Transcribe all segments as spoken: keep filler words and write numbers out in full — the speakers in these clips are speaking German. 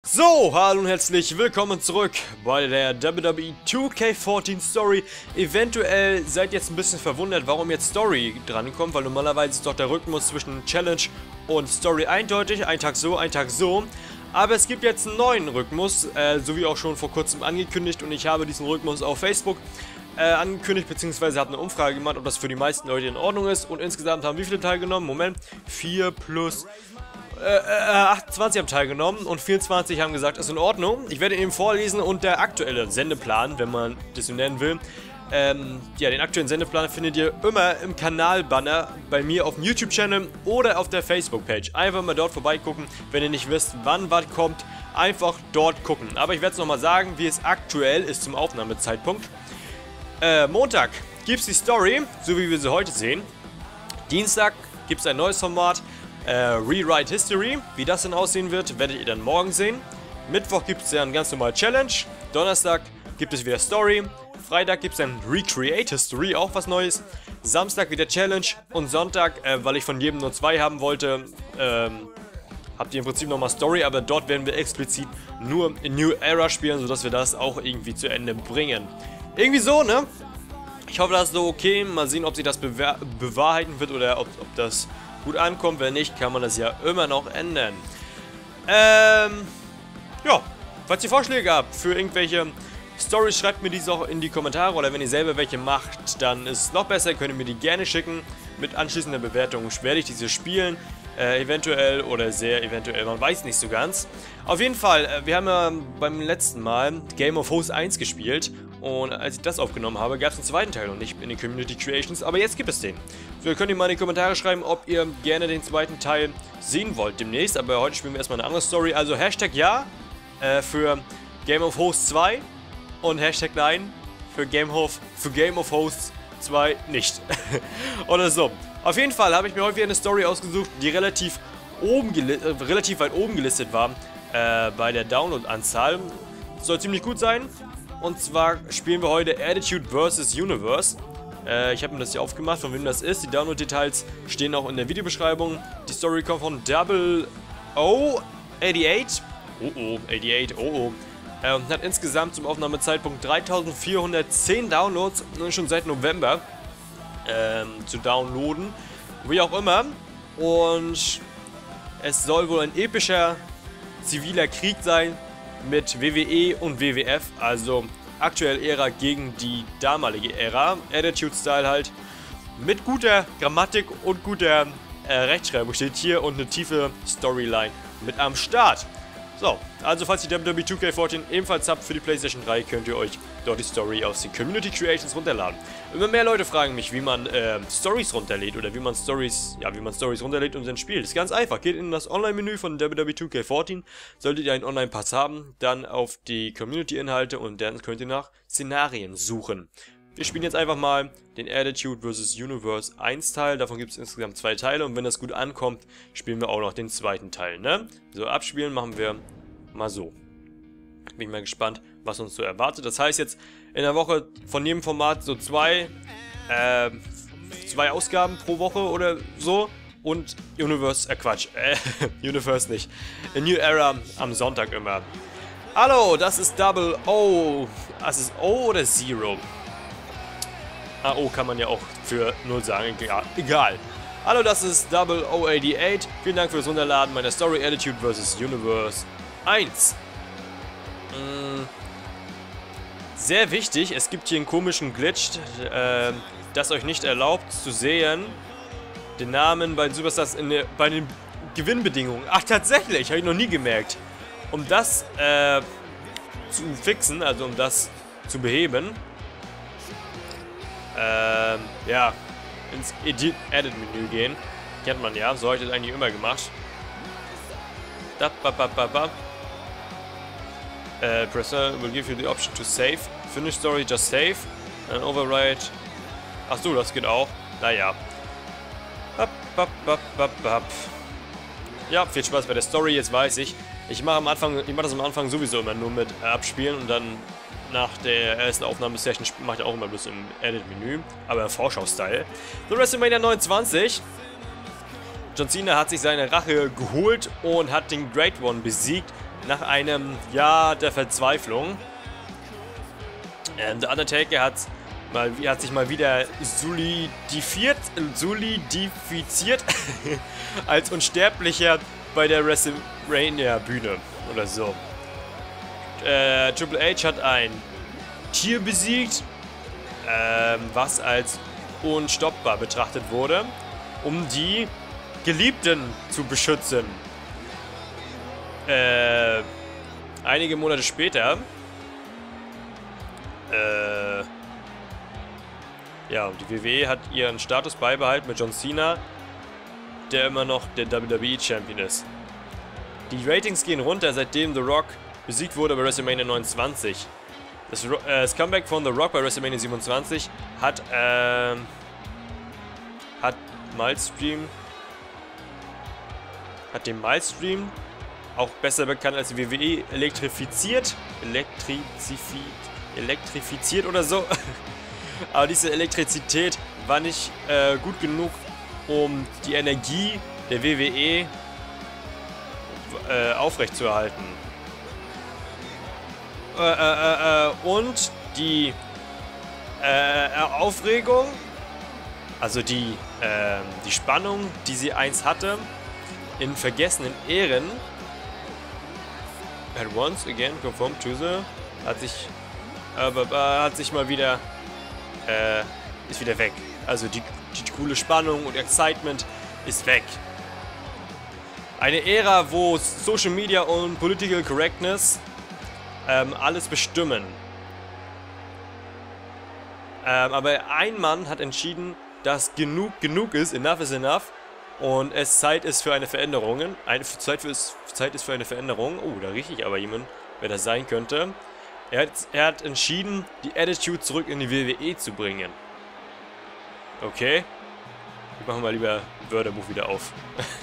So, hallo und herzlich willkommen zurück bei der W W E zwei K vierzehn Story. Eventuell seid ihr jetzt ein bisschen verwundert, warum jetzt Story drankommt, weil normalerweise ist doch der Rhythmus zwischen Challenge und Story eindeutig, ein Tag so, ein Tag so. Aber es gibt jetzt einen neuen Rhythmus, äh, so wie auch schon vor kurzem angekündigt, und ich habe diesen Rhythmus auf Facebook äh, angekündigt, beziehungsweise habe eine Umfrage gemacht, ob das für die meisten Leute in Ordnung ist, und insgesamt haben wie viele teilgenommen? Moment, vier plus... Äh, achtundzwanzig haben teilgenommen und vierundzwanzig haben gesagt, ist in Ordnung. Ich werde eben vorlesen und der aktuelle Sendeplan, wenn man das so nennen will. Ähm, ja, den aktuellen Sendeplan findet ihr immer im Kanalbanner bei mir auf dem YouTube-Channel oder auf der Facebook-Page. Einfach mal dort vorbeigucken, wenn ihr nicht wisst, wann was kommt. Einfach dort gucken. Aber ich werde es nochmal sagen, wie es aktuell ist zum Aufnahmezeitpunkt. Äh, Montag gibt es die Story, so wie wir sie heute sehen. Dienstag gibt es ein neues Format. Äh, Rewrite History, wie das denn aussehen wird, werdet ihr dann morgen sehen. Mittwoch gibt es ja ein ganz normal Challenge. Donnerstag gibt es wieder Story. Freitag gibt es dann Recreate History, auch was Neues. Samstag wieder Challenge. Und Sonntag, äh, weil ich von jedem nur zwei haben wollte, ähm, habt ihr im Prinzip nochmal Story, aber dort werden wir explizit nur in New Era spielen, sodass wir das auch irgendwie zu Ende bringen. Irgendwie so, ne? Ich hoffe, das ist so okay. Mal sehen, ob sich das bewahr bewahrheiten wird oder ob, ob das gut ankommt. Wenn nicht, kann man das ja immer noch ändern. Ähm, ja, falls ihr Vorschläge habt für irgendwelche Storys, schreibt mir diese auch in die Kommentare, oder wenn ihr selber welche macht, dann ist es noch besser, könnt ihr mir die gerne schicken. Mit anschließender Bewertung werde ich diese spielen, äh, eventuell oder sehr eventuell, man weiß nicht so ganz. Auf jeden Fall, äh, wir haben ja beim letzten Mal Game of Hosts eins gespielt. Und als ich das aufgenommen habe, gab es einen zweiten Teil und nicht in den Community Creations, aber jetzt gibt es den. So, ihr könnt ihr mal in die Kommentare schreiben, ob ihr gerne den zweiten Teil sehen wollt demnächst, aber heute spielen wir erstmal eine andere Story. Also Hashtag ja äh, für Game of Hosts zwei und Hashtag nein für Game of, für Game of Hosts zwei nicht. Oder so. Auf jeden Fall habe ich mir heute wieder eine Story ausgesucht, die relativ, oben äh, relativ weit oben gelistet war äh, bei der Download-Anzahl. Soll ziemlich gut sein. Und zwar spielen wir heute Attitude versus. Universe. Äh, ich habe mir das hier aufgemacht, von wem das ist. Die Download-Details stehen auch in der Videobeschreibung. Die Story kommt von Double O achtundachtzig. Oh oh, achtundachtzig, oh oh. Äh, und hat insgesamt zum Aufnahmezeitpunkt dreitausendvierhundertzehn Downloads und schon seit November ähm, zu downloaden. Wie auch immer. Und es soll wohl ein epischer ziviler Krieg sein mit W W E und W W F, also aktuell Ära gegen die damalige Ära, Attitude-Style halt, mit guter Grammatik und guter äh, Rechtschreibung steht hier und eine tiefe Storyline mit am Start. So, also falls ihr W W E zwei K vierzehn ebenfalls habt für die PlayStation drei, könnt ihr euch dort die Story aus den Community Creations runterladen. Immer mehr Leute fragen mich, wie man äh, Stories runterlädt oder wie man Stories, ja, wie man Stories runterlädt und dann spielt. Das ist ganz einfach. Geht in das Online-Menü von W W E zwei K vierzehn, solltet ihr einen Online-Pass haben, dann auf die Community-Inhalte und dann könnt ihr nach Szenarien suchen. Wir spielen jetzt einfach mal den Attitude versus. Universe eins Teil, davon gibt es insgesamt zwei Teile, und wenn das gut ankommt, spielen wir auch noch den zweiten Teil, ne? So, abspielen machen wir mal so. Bin ich mal gespannt, was uns so erwartet. Das heißt jetzt in der Woche von jedem Format so zwei, äh, zwei Ausgaben pro Woche oder so, und Universe, äh Quatsch, äh, Universe nicht, A New Era am Sonntag immer. Hallo, das ist Double O, das ist O oder Zero? Ah, O kann man ja auch für null sagen, egal. egal. Hallo, das ist Double O achtundachtzig. Vielen Dank fürs Runterladen meiner Story Attitude versus. Universe eins. Mm. Sehr wichtig, es gibt hier einen komischen Glitch, äh, das euch nicht erlaubt zu sehen, den Namen bei den Superstars in der, bei den Gewinnbedingungen. Ach, tatsächlich, habe ich noch nie gemerkt. Um das äh, zu fixen, also um das zu beheben, Ähm, ja, ins Edit-Menü gehen. Kennt man ja, so habe ich das eigentlich immer gemacht. Da, ba, ba, ba, ba. Uh, Presser will give you the option to save. Finish story, just save. Dann override. Achso, das geht auch. Naja. Hop, hop, hop, hop, hop. Ja, viel Spaß bei der Story, jetzt weiß ich. Ich mache am Anfang, ich mache das am Anfang sowieso immer nur mit Abspielen und dann nach der ersten Aufnahmesession macht er auch immer bloß im Edit-Menü, aber im Vorschau-Style. So, WrestleMania neunundzwanzig. John Cena hat sich seine Rache geholt und hat den Great One besiegt. nach einem Jahr der Verzweiflung. Ähm, der Undertaker hat, mal, hat sich mal wieder solidifiziert, solidifiziert als Unsterblicher bei der WrestleMania-Bühne oder so. Äh, Triple H hat ein Tier besiegt, ähm, was als unstoppbar betrachtet wurde, um die Geliebten zu beschützen. Äh, einige Monate später, äh, ja, die W W E hat ihren Status beibehalten mit John Cena, der immer noch der W W E Champion ist. Die Ratings gehen runter, seitdem The Rock besiegt wurde bei WrestleMania neunundzwanzig. Das, äh, das Comeback von The Rock bei WrestleMania siebenundzwanzig hat, ähm, hat Milestream, hat den Milestream, auch besser bekannt als die W W E, elektrifiziert, elektrizifiziert, elektrifiziert oder so. Aber diese Elektrizität war nicht äh, gut genug, um die Energie der W W E äh, aufrechtzuerhalten. Äh, äh, äh, und die äh, Aufregung, also die, äh, die Spannung, die sie einst hatte, in vergessenen Ehren, had once again conformed to the, hat sich, äh, äh, hat sich mal wieder, äh, ist wieder weg. Also die, die coole Spannung und Excitement ist weg. Eine Ära, wo Social Media und Political Correctness ähm, alles bestimmen. Ähm, aber ein Mann hat entschieden, dass genug genug ist, enough is enough, und es Zeit ist für eine Veränderung. Eine Zeit, für, Zeit ist für eine Veränderung. Oh, da rieche ich aber jemanden, wer das sein könnte. Er hat, er hat entschieden, die Attitude zurück in die W W E zu bringen. Okay. Wir machen mal lieber Wörterbuch wieder auf.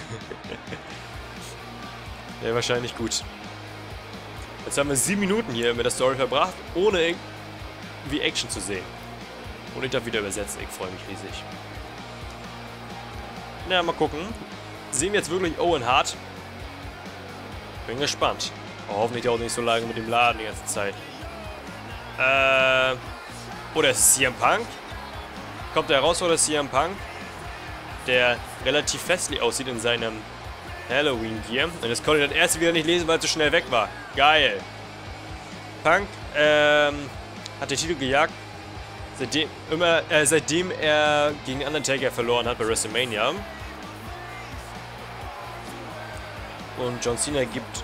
Wäre wahrscheinlich gut. Jetzt haben wir sieben Minuten hier mit der Story verbracht, ohne irgendwie Action zu sehen. Und ich darf wieder übersetzen. Ich freue mich riesig. Na, mal gucken. Sehen wir jetzt wirklich Owen Hart? Bin gespannt. Oh, hoffentlich dauert nicht so lange mit dem Laden die ganze Zeit. Äh. Oder C M Punk? Kommt der raus oder C M Punk? Der relativ festlich aussieht in seinem Halloween-Gear. Und jetzt konnte ich das erste wieder nicht lesen, weil es so schnell weg war. Geil. Punk ähm, hat den Titel gejagt, seitdem, immer, äh, seitdem er gegen Undertaker verloren hat bei WrestleMania. Und John Cena gibt,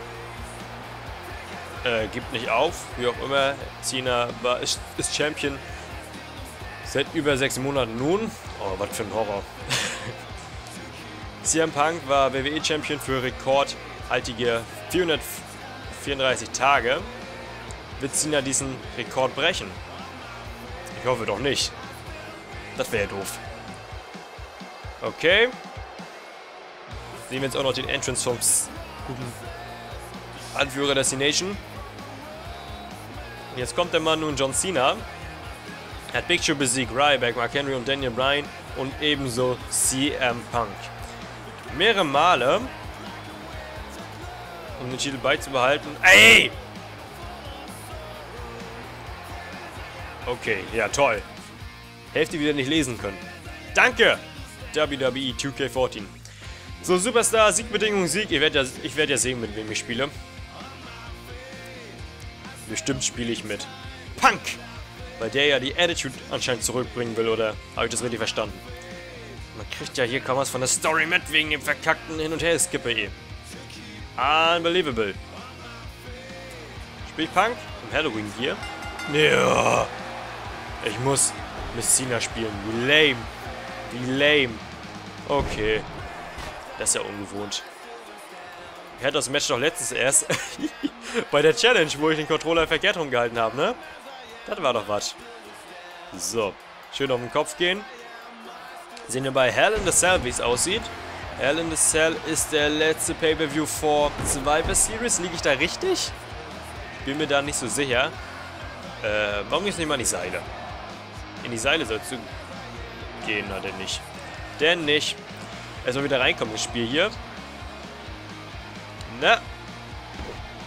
äh, gibt nicht auf, wie auch immer. Cena war, ist, ist Champion seit über sechs Monaten nun. Oh, was für ein Horror. C M Punk war W W E Champion für rekordhaltige vierhundertvierunddreißig Tage. Wird Cena diesen Rekord brechen? Ich hoffe doch nicht. Das wäre ja doof. Okay. Sehen wir jetzt auch noch den Entrance vom guten Anführer der C-Nation. Und jetzt kommt der Mann nun, John Cena. Er hat Big Show besiegt, Ryback, Mark Henry und Daniel Bryan und ebenso C M Punk. Mehrere Male, um den Titel beizubehalten. Ey! Okay, ja toll. Hälfte wieder nicht lesen können. Danke! W W E two K fourteen. So, Superstar, Siegbedingung, Sieg. Ihr werdet ja, ich werde ja sehen, mit wem ich spiele. Bestimmt spiele ich mit Punk, weil der ja die Attitude anscheinend zurückbringen will, oder habe ich das richtig verstanden? Man kriegt ja hier kaum was von der Story mit, wegen dem verkackten Hin- und Her-Skipper eh. Unbelievable. Spielt Punk im Halloween-Gear? Ja. Ich muss mit Cena spielen. Wie lame. Wie lame. Okay. Das ist ja ungewohnt. Ich hatte das Match doch letztens erst bei der Challenge, wo ich den Controller verkehrt rumgehalten habe, ne? Das war doch was. So. Schön auf den Kopf gehen. Sehen wir bei Hell in the Cell, wie es aussieht. Hell in the Cell ist der letzte Pay-Per-View vor Survivor Series. Liege ich da richtig? Bin mir da nicht so sicher. Äh, warum gehst du nicht mal in die Seile? In die Seile sollst du gehen, na denn nicht. Denn nicht. Erstmal wieder reinkommen ins Spiel hier. Na.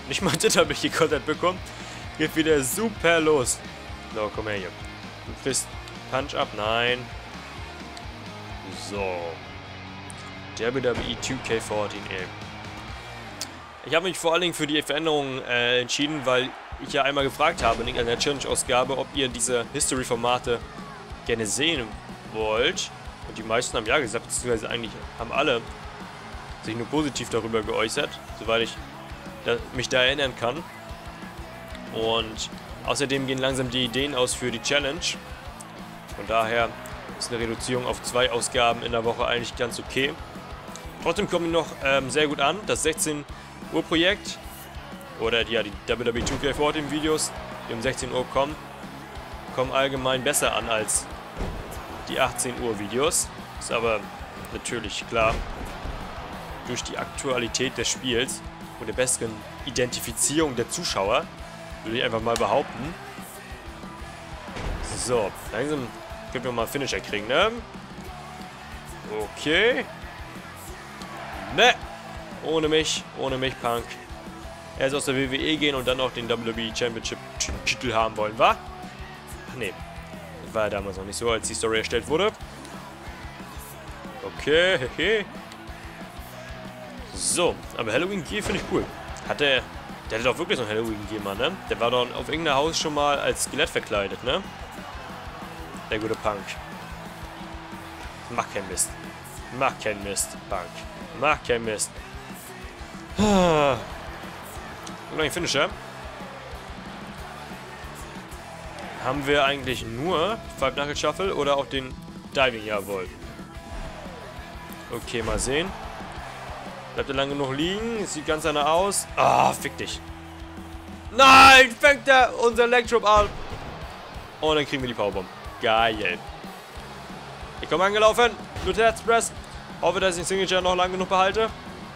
Nicht mal das habe ich gekontert bekommen. Geht wieder super los. So, komm her hier. Du kriegst Punch up. Nein. So. W W E two K fourteen, ey. Ich habe mich vor allen Dingen für die Veränderungen äh, entschieden, weil ich ja einmal gefragt habe in der Challenge-Ausgabe, ob ihr diese History-Formate gerne sehen wollt. Und die meisten haben ja gesagt, beziehungsweise eigentlich haben alle sich nur positiv darüber geäußert, soweit ich da, mich da erinnern kann. Und außerdem gehen langsam die Ideen aus für die Challenge. Von daher ist eine Reduzierung auf zwei Ausgaben in der Woche eigentlich ganz okay. Trotzdem kommen die noch ähm, sehr gut an. Das sechzehn Uhr Projekt oder die, ja, die W W E two K fourteen Videos, die um sechzehn Uhr kommen, kommen allgemein besser an als die achtzehn Uhr Videos. Ist aber natürlich klar, durch die Aktualität des Spiels und der besseren Identifizierung der Zuschauer, würde ich einfach mal behaupten. So, langsam können wir mal Finisher kriegen, ne? Okay. Ne! Ohne mich, ohne mich, Punk. Erst aus der W W E gehen und dann auch den W W E Championship Titel haben wollen, wa? Ach nee. Das war ja damals noch nicht so, als die Story erstellt wurde. Okay, hehe. So, aber Halloween Gear finde ich cool. Hat der, der hatte doch wirklich so ein Halloween Gear, Mann, ne? Der war doch auf irgendeiner Haus schon mal als Skelett verkleidet, ne? Der gute Punk. Mach keinen Mist. Mach keinen Mist, Punk. Mach keinen Mist. Ah. Und noch ein Finisher. Haben wir eigentlich nur Five Knuckle Shuffle oder auch den Diving? Jawohl. Okay, mal sehen. Bleibt er lange genug liegen? Sieht ganz danach aus. Ah, fick dich. Nein, fängt er unser Leg Drop an. Und dann kriegen wir die Powerbomb. Geil. Ich komme angelaufen. Luther Express. Hoffe, dass ich den Signature noch lange genug behalte.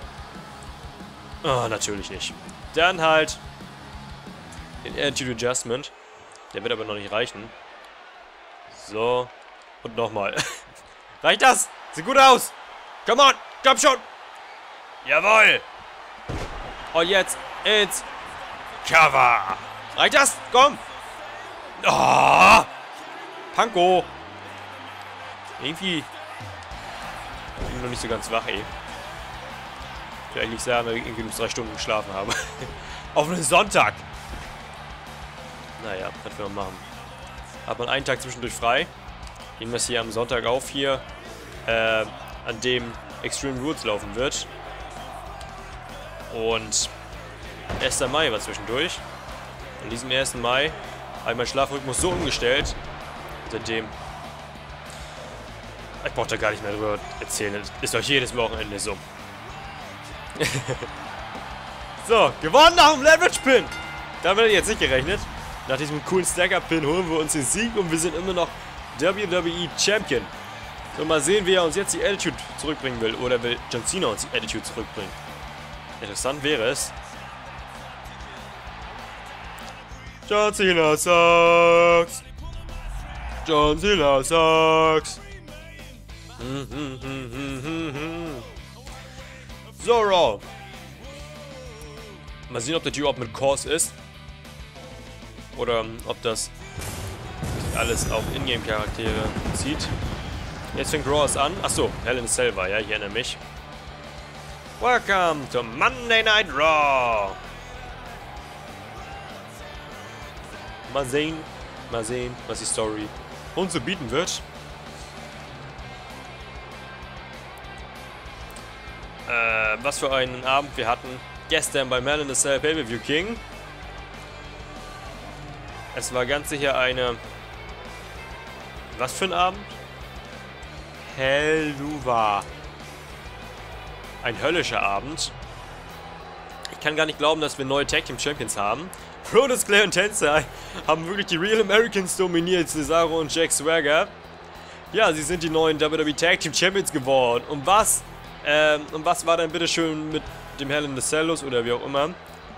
Oh, natürlich nicht. Dann halt den Attitude Adjustment. Der wird aber noch nicht reichen. So. Und nochmal. Reicht das? Sieht gut aus. Come on. Komm schon. Jawohl. Und jetzt ins Cover. Reicht das? Komm. Oh. Panko. Irgendwie bin ich noch nicht so ganz wach, ey. Vielleicht nicht sagen, weil ich irgendwie nur drei Stunden geschlafen habe. Auf einen Sonntag. Naja, was wir noch machen. Hat man einen Tag zwischendurch frei. Nehmen wir es hier am Sonntag auf hier, äh, an dem Extreme Rules laufen wird. Und erster Mai war zwischendurch. An diesem ersten Mai habe ich meinen Schlafrhythmus so umgestellt, seitdem. Ich brauche da gar nicht mehr drüber erzählen. Das ist doch jedes Wochenende so. So, gewonnen nach dem Leverage Pin. Damit hätte ich jetzt nicht gerechnet. Nach diesem coolen Stacker-Pin holen wir uns den Sieg und wir sind immer noch W W E Champion. So, mal sehen, wer uns jetzt die Attitude zurückbringen will. Oder will John Cena uns die Attitude zurückbringen. Interessant wäre es. John Cena sucks. John Cena sucks. Hm, hm, hm, hm, hm, hm. So, Raw. Mal sehen, ob der Typ überhaupt mit Kurs ist. Oder ob das alles auf Ingame-Charaktere zieht. Jetzt fängt Raw es an. Achso, Hell in a Cell war, ja, ich erinnere mich. Welcome to Monday Night Raw. Mal sehen, mal sehen, was die Story uns so bieten wird. Äh, was für einen Abend wir hatten gestern bei Hell in a Cell Pay-Per-View King. Es war ganz sicher eine... Was für ein Abend? Helluva. Ein höllischer Abend. Ich kann gar nicht glauben, dass wir neue Tag Team Champions haben. Brodus Clay und Tensai haben wirklich die Real Americans dominiert, Cesaro und Jack Swagger. Ja, sie sind die neuen W W E Tag Team Champions geworden. Und was? Ähm, und was war dann bitte schön mit dem Hell in the Cell los oder wie auch immer?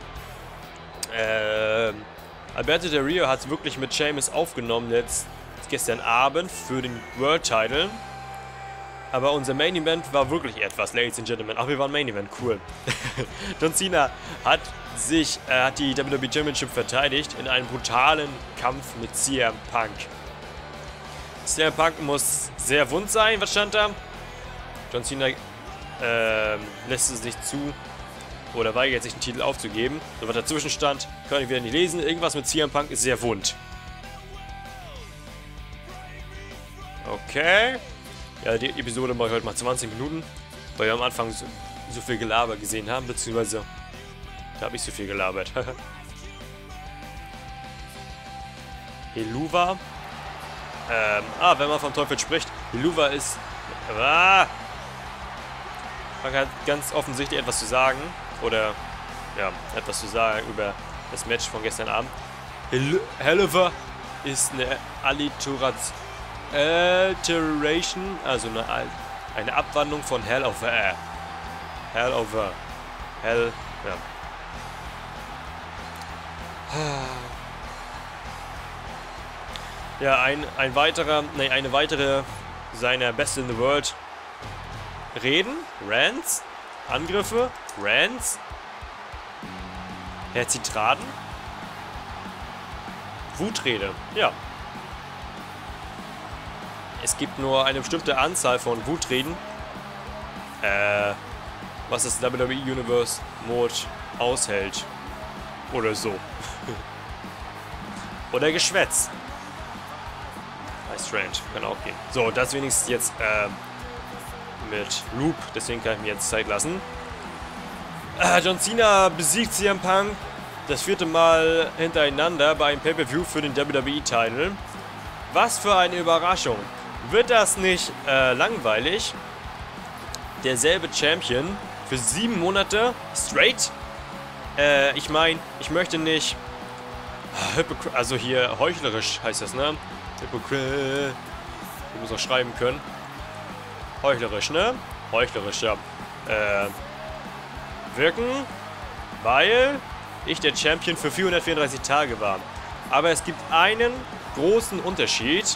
Ähm, Alberto Del Rio hat es wirklich mit Sheamus aufgenommen jetzt gestern Abend für den World Title. Aber unser Main Event war wirklich etwas, Ladies and Gentlemen. Ach, wir waren Main Event, cool. John Cena hat sich, er hat die W W E Championship verteidigt in einem brutalen Kampf mit C M Punk. C M Punk muss sehr wund sein, was stand da? John Cena äh, lässt es nicht zu oder weigert sich den Titel aufzugeben. So, was dazwischen stand, kann ich wieder nicht lesen. Irgendwas mit C M Punk ist sehr wund. Okay. Ja, die Episode mache ich heute mal zwanzig Minuten, weil wir am Anfang so, so viel Gelaber gesehen haben, beziehungsweise da habe ich so viel gelabert. Helluva. Ähm, ah, wenn man vom Teufel spricht, Helluva ist... Ah, man hat ganz offensichtlich etwas zu sagen, oder, ja, etwas zu sagen über das Match von gestern Abend. Helluva ist eine Alliteration, Alteration, also eine, eine Abwandlung von Hell over Air. Hell over. Hell, ja. Ja, ein, ein weiterer, ne, eine weitere seiner Best in the World Reden, Rants, Angriffe, Rants, Herzitraden, Wutrede, ja. Es gibt nur eine bestimmte Anzahl von Wutreden, äh, was das W W E Universe Mode aushält. Oder so. Oder Geschwätz. Bei Strange, kann auch gehen. So, das wenigstens jetzt äh, mit Loop, deswegen kann ich mir jetzt Zeit lassen. Äh, John Cena besiegt C M Punk das vierte Mal hintereinander bei einem Pay-Per-View für den W W E-Title. Was für eine Überraschung. Wird das nicht äh, langweilig? Derselbe Champion für sieben Monate straight? Äh, ich meine, ich möchte nicht... Hypocr- also hier heuchlerisch heißt das, ne? Hypocrite. Ich muss auch schreiben können. Heuchlerisch, ne? Heuchlerisch, ja. Äh, wirken, weil ich der Champion für vierhundertvierunddreißig Tage war. Aber es gibt einen großen Unterschied.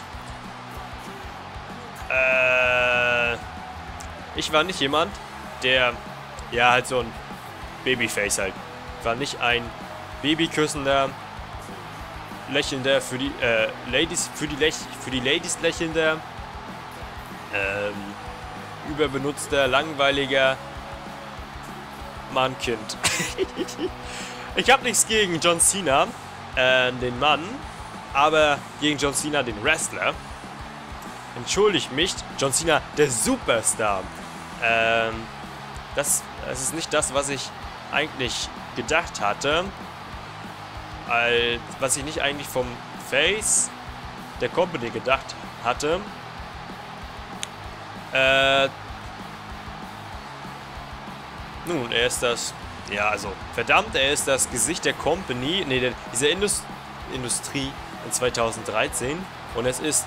Äh, ich war nicht jemand, der, ja, halt so ein Babyface halt. Ich war nicht ein babyküssender, lächelnder, für die, äh, Ladies, für die, Lech für die Ladies lächelnder, ähm, überbenutzter, langweiliger Mann-Kind. Ich habe nichts gegen John Cena, äh, den Mann, aber gegen John Cena, den Wrestler. Entschuldigt mich, John Cena, der Superstar. Ähm, das, das ist nicht das, was ich eigentlich gedacht hatte. Als, was ich nicht eigentlich vom Face der Company gedacht hatte. Äh, nun, er ist das... Ja, also, verdammt, er ist das Gesicht der Company, nee, der, dieser Indust Industrie in zweitausenddreizehn. Und es ist...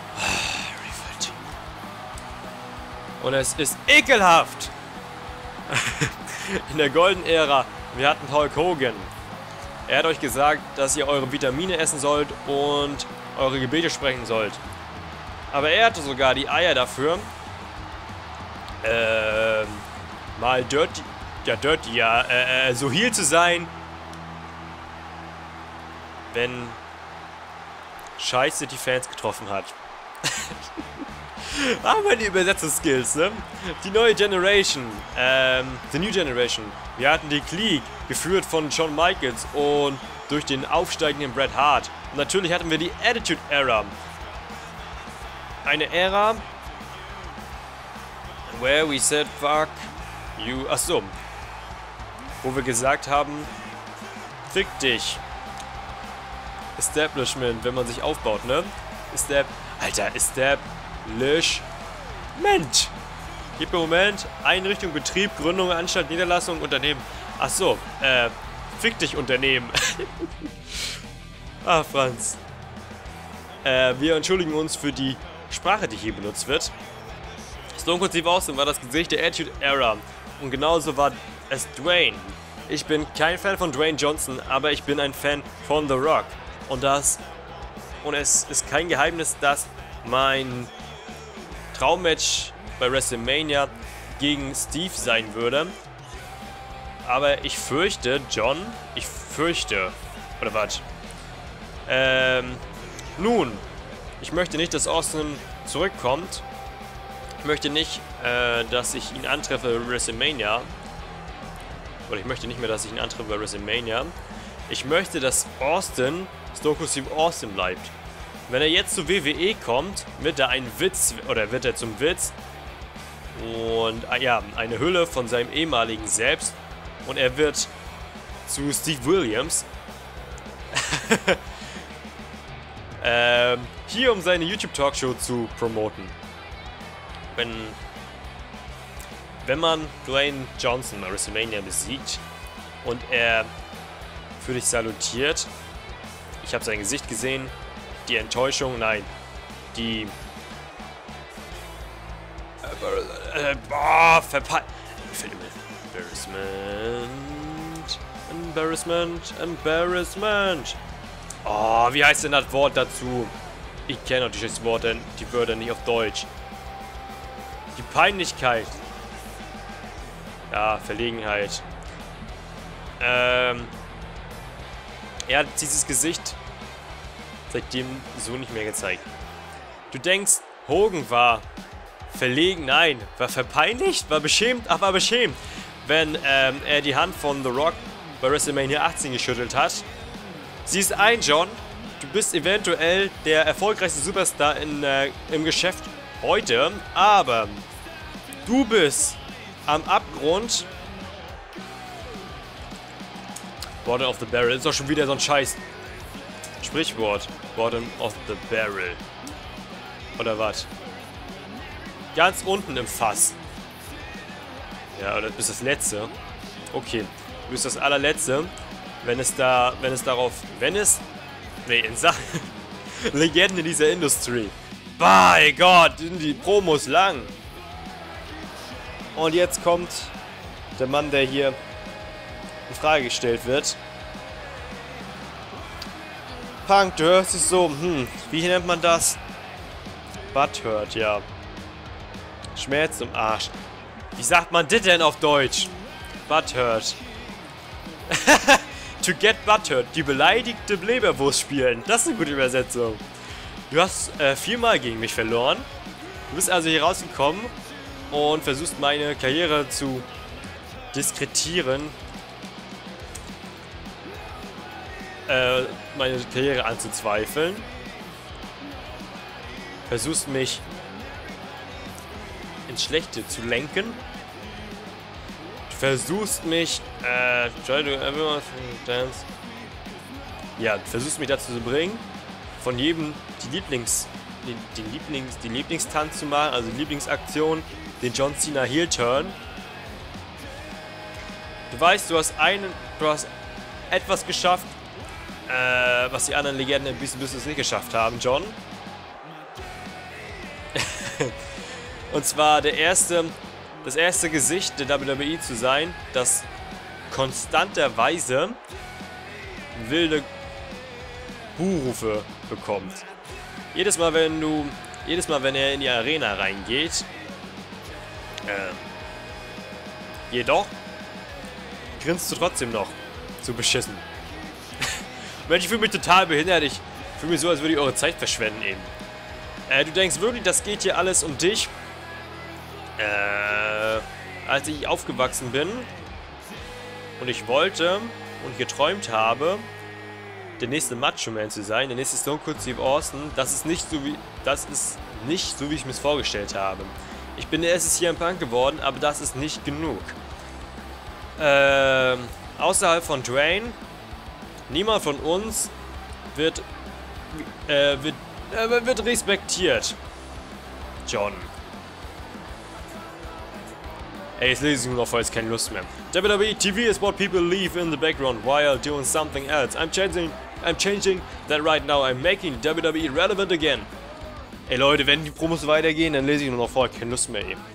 Und es ist ekelhaft! In der Golden Ära, wir hatten Hulk Hogan. Er hat euch gesagt, dass ihr eure Vitamine essen sollt und eure Gebete sprechen sollt. Aber er hatte sogar die Eier dafür, äh, mal dirty, ja, dirty, ja, äh, so heel zu sein, wenn Scheiße die Fans getroffen hat. Aber die Übersetzungsskills, ne? Die neue Generation, ähm, The New Generation. Wir hatten die Clique, geführt von Shawn Michaels und durch den aufsteigenden Bret Hart. Und natürlich hatten wir die Attitude Era. Eine Ära, where we said fuck you, achso, wo wir gesagt haben, fick dich. Establishment, wenn man sich aufbaut, ne? Estab, Alter, Establishment. Gib mir einen Moment. Einrichtung, Betrieb, Gründung, Anstalt, Niederlassung, Unternehmen. Achso, äh, fick dich Unternehmen. Ah, Franz. Äh, wir entschuldigen uns für die Sprache, die hier benutzt wird. Stone Cold Steve Austin war das Gesicht der Attitude Era. Und genauso war es Dwayne. Ich bin kein Fan von Dwayne Johnson, aber ich bin ein Fan von The Rock. Und das... Und es ist kein Geheimnis, dass mein Traummatch bei WrestleMania gegen Steve sein würde. Aber ich fürchte, John, ich fürchte, oder was? Ähm, nun, ich möchte nicht, dass Austin zurückkommt. Ich möchte nicht, äh, dass ich ihn antreffe bei WrestleMania. Oder ich möchte nicht mehr, dass ich ihn antreffe bei WrestleMania. Ich möchte, dass Austin Stone Cold Steve Austin bleibt. Wenn er jetzt zu W W E kommt, wird er ein Witz, oder wird er zum Witz. Und, ah, ja, eine Hülle von seinem ehemaligen Selbst. Und er wird zu Steve Williams. ähm, hier, um seine YouTube-Talkshow zu promoten. Wenn, wenn man Dwayne Johnson bei WrestleMania besiegt und er für dich salutiert, ich habe sein Gesicht gesehen, die Enttäuschung, nein, die äh, äh, boah, verpeilt. Embarrassment, Embarrassment, Embarrassment. Oh, wie heißt denn das Wort dazu? Ich kenne natürlich das Wort, denn die Wörter nicht auf Deutsch. Die Peinlichkeit. Ja, Verlegenheit. Ähm. Er hat dieses Gesicht seitdem so nicht mehr gezeigt. Du denkst, Hogan war verlegen? Nein. War verpeinlicht? War beschämt? Ach, war beschämt. Wenn ähm, er die Hand von The Rock bei WrestleMania achtzehn geschüttelt hat. Siehst ein, John. Du bist eventuell der erfolgreichste Superstar in, äh, im Geschäft heute. Aber du bist am Abgrund. Bottom of the Barrel. Ist doch schon wieder so ein Scheiß Sprichwort. Bottom of the Barrel. Oder was? Ganz unten im Fass. Ja, oder du bist das Letzte. Okay. Du bist das allerletzte. Wenn es da, wenn es darauf, wenn es, nee, in Sachen Legenden in dieser Industrie. Bei Gott, sind die Promos lang. Und jetzt kommt der Mann, der hier in Frage gestellt wird. Punk, du hörst dich so, hm, wie nennt man das? Butthurt, ja. Schmerz im Arsch. Wie sagt man das denn auf Deutsch? Butthurt. To get butthurt. Die beleidigte Leberwurst spielen. Das ist eine gute Übersetzung. Du hast äh, viermal gegen mich verloren. Du bist also hier rausgekommen und versuchst meine Karriere zu diskretieren. Äh, meine Karriere anzuzweifeln. Versuchst mich ins Schlechte zu lenken. Du versuchst mich, äh, try to everyone dance. Ja, du versuchst mich dazu zu bringen, von jedem die Lieblings, den, den Lieblings, die Lieblingstanz zu machen, also die Lieblingsaktion, den John Cena Heel Turn. Du weißt, du hast einen, du hast etwas geschafft, äh, was die anderen Legenden ein bisschen Business nicht geschafft haben, John. Und zwar der erste, das erste Gesicht der W W E zu sein, das konstanterweise wilde Buhrufe bekommt. Jedes Mal, wenn du, jedes Mal, wenn er in die Arena reingeht, äh, jedoch grinst du trotzdem noch zu beschissen. Mensch, ich fühle mich total behindert. Ich fühle mich so, als würde ich eure Zeit verschwenden eben. Äh, du denkst wirklich, das geht hier alles um dich? Äh, als ich aufgewachsen bin und ich wollte und geträumt habe, der nächste Macho Man zu sein, der nächste Stone Cold Steve Austin, das ist nicht so wie, das ist nicht so, wie ich mir es vorgestellt habe. Ich bin der erste C M Punk geworden, aber das ist nicht genug. Äh, außerhalb von Dwayne, niemand von uns wird, äh, wird, äh, wird respektiert. John. Ey, jetzt lese ich nur noch vor, jetzt keine Lust mehr. W W E T V is what people leave in the background while doing something else. I'm changing, I'm changing that right now. I'm making W W E relevant again. Ey Leute, wenn die Promos weitergehen, dann lese ich nur noch vor, keine Lust mehr eben.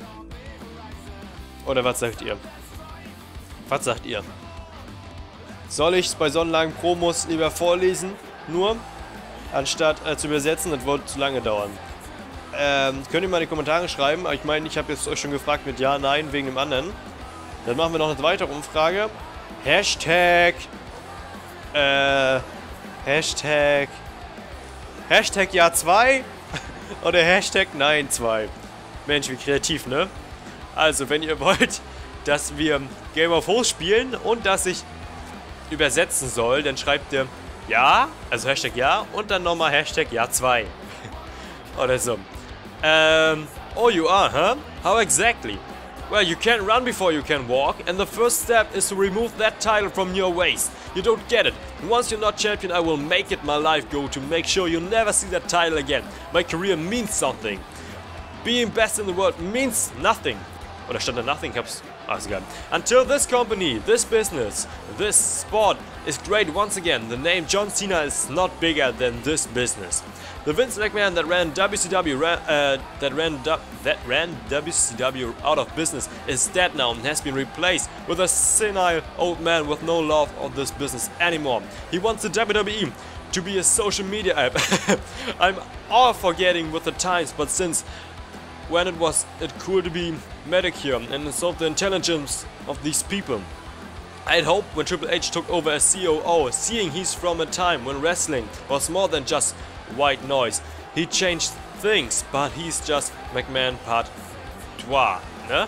Oder was sagt ihr? Was sagt ihr? Soll ich bei so langen Promos lieber vorlesen, nur, anstatt äh, zu übersetzen? Das wird zu lange dauern. Ähm, könnt ihr mal in die Kommentare schreiben, aber ich meine, ich habe jetzt euch schon gefragt mit Ja, Nein, wegen dem anderen. Dann machen wir noch eine weitere Umfrage. Hashtag. Äh. Hashtag. Hashtag Jahr zwei. Oder Hashtag Nein zwei. Mensch, wie kreativ, ne? Also, wenn ihr wollt, dass wir Game of Thrones spielen und dass ich übersetzen soll, dann schreibt ihr Ja, also Hashtag Ja und dann nochmal Hashtag Jahr zwei. Oder so. Ähm, oh, you are, huh? How exactly? Well, you can't run before you can walk, and the first step is to remove that title from your waist. You don't get it. Once you're not champion, I will make it my life goal to make sure you never see that title again. My career means something. Being best in the world means nothing. Oder stand da nothing? Ich hab's... Ah, ist egal. Until this company, this business, this sport is great once again, the name John Cena is not bigger than this business. The Vince McMahon that ran W C W ran, uh, that ran that ran W C W out of business is dead now and has been replaced with a senile old man with no love of this business anymore. He wants the W W E to be a social media app. I'm all forgetting with the times, but since when it was it cool to be Medicare and insult the intelligence of these people. I'd hoped when Triple H took over as C O O, seeing he's from a time when wrestling was more than just white noise. He changed things, but he's just McMahon part trois, ne?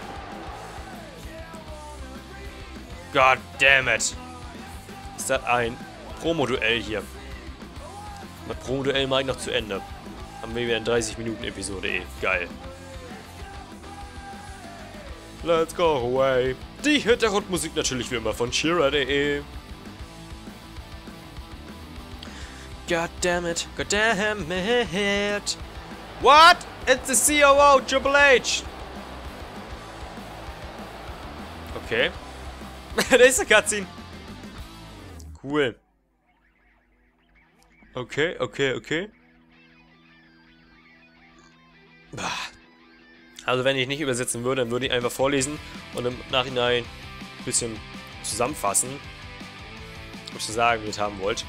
God damn it. Ist das ein Promo-Duell hier? Das Promo-Duell mache ich noch zu Ende. Haben wir wieder eine dreißig Minuten Episode, eh. Geil. Let's go away. Die Hintergrundmusik natürlich wie immer von Shearer punkt de. God damn it. God damn it. What? It's the C O O, Triple H. Okay. Nächste Cutscene. Cool. Okay, okay, okay. Bah. Also wenn ich nicht übersetzen würde, dann würde ich einfach vorlesen und im Nachhinein ein bisschen zusammenfassen, was ihr sagen, wie ihr es haben wollt.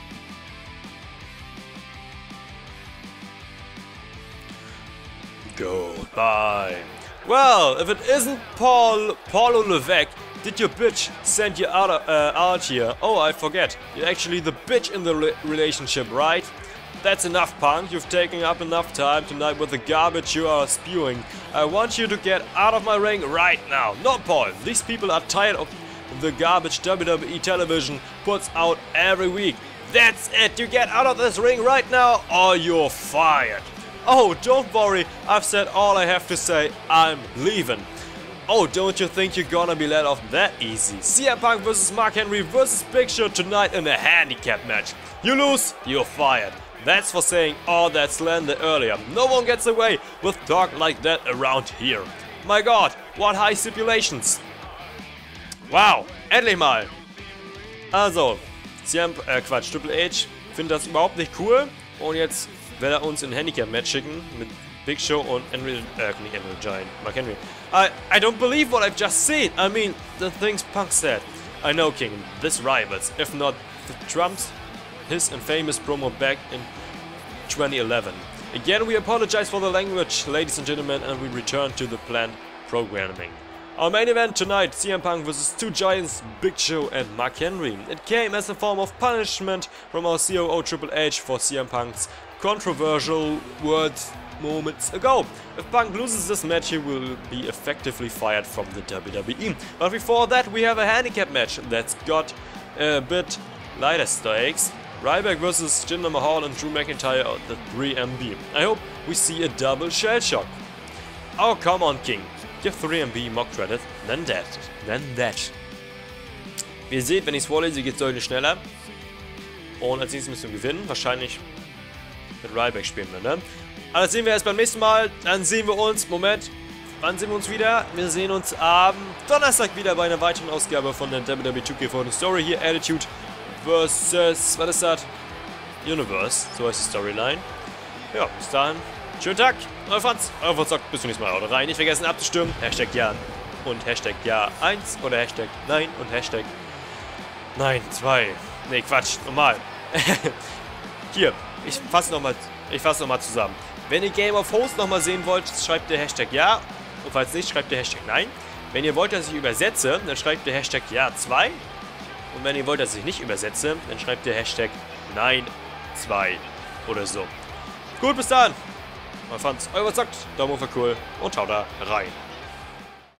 Goodbye. Well, if it isn't Paul, Paulo Levesque, did your bitch send you out, uh, out here? Oh, I forget. You're actually the bitch in the re relationship, right? That's enough, punk. You've taken up enough time tonight with the garbage you are spewing. I want you to get out of my ring right now. No, Paul. These people are tired of the garbage W W E television puts out every week. That's it. You get out of this ring right now or you're fired. Oh, don't worry. I've said all I have to say. I'm leaving. Oh, don't you think you're gonna be let off that easy? C M Punk versus Mark Henry versus Big Show tonight in a handicap match. You lose, you're fired. That's for saying all that slander earlier. No one gets away with talk like that around here. My God, what high stipulations. Wow, endlich mal. Also, C M, äh Quatsch, Triple H findet das überhaupt nicht cool. Und jetzt will er uns in ein Handicap-Match schicken mit Big Show und Henry, äh, nicht Henry Giant, Mark Henry. I, I don't believe what I've just seen. I mean, the things Punk said. I know, King, this rivals, if not the Trumps, his infamous promo back in twenty eleven. Again, we apologize for the language, ladies and gentlemen, and we return to the planned programming. Our main event tonight, C M Punk versus two giants, Big Show and Mark Henry. It came as a form of punishment from our C O O Triple H for C M Punk's controversial words moments ago. If Punk loses this match, he will be effectively fired from the W W E. But before that, we have a handicap match that's got a bit lighter stakes. Ryback versus Jinder Mahal and Drew McIntyre at the three M B. I hope we see a double shell shock. Oh, come on, King. Give three M B more credit than that. Than that. Wie ihr seht, wenn ich es vorlese, geht es deutlich schneller. Und als nächstes müssen wir gewinnen. Wahrscheinlich mit Ryback spielen wir, ne? Aber das sehen wir erst beim nächsten Mal. Dann sehen wir uns. Moment. Wann sehen wir uns wieder? Wir sehen uns am Donnerstag wieder bei einer weiteren Ausgabe von der W W E two K fourteen Story. Hier Attitude versus, was ist das? Universe, so heißt die Storyline. Ja, bis dahin. Schönen Tag, euer Franz. Euer Franz sagt, bis zum nächsten Mal. Haut rein. Nicht vergessen abzustimmen. Hashtag Ja und Hashtag Ja eins oder Hashtag Nein und Hashtag Nein zwei. Ne, Quatsch, normal. Hier, ich fasse nochmal ich fasse nochmal zusammen. Wenn ihr Game of Thrones nochmal sehen wollt, schreibt der Hashtag Ja. Und falls nicht, schreibt der Hashtag Nein. Wenn ihr wollt, dass ich übersetze, dann schreibt ihr Hashtag Ja zwei. Und wenn ihr wollt, dass ich nicht übersetze, dann schreibt ihr Hashtag Nein zwei oder so. Gut, bis dann. Man fand's, euer sagt, Daumen hoch für cool und haut da rein.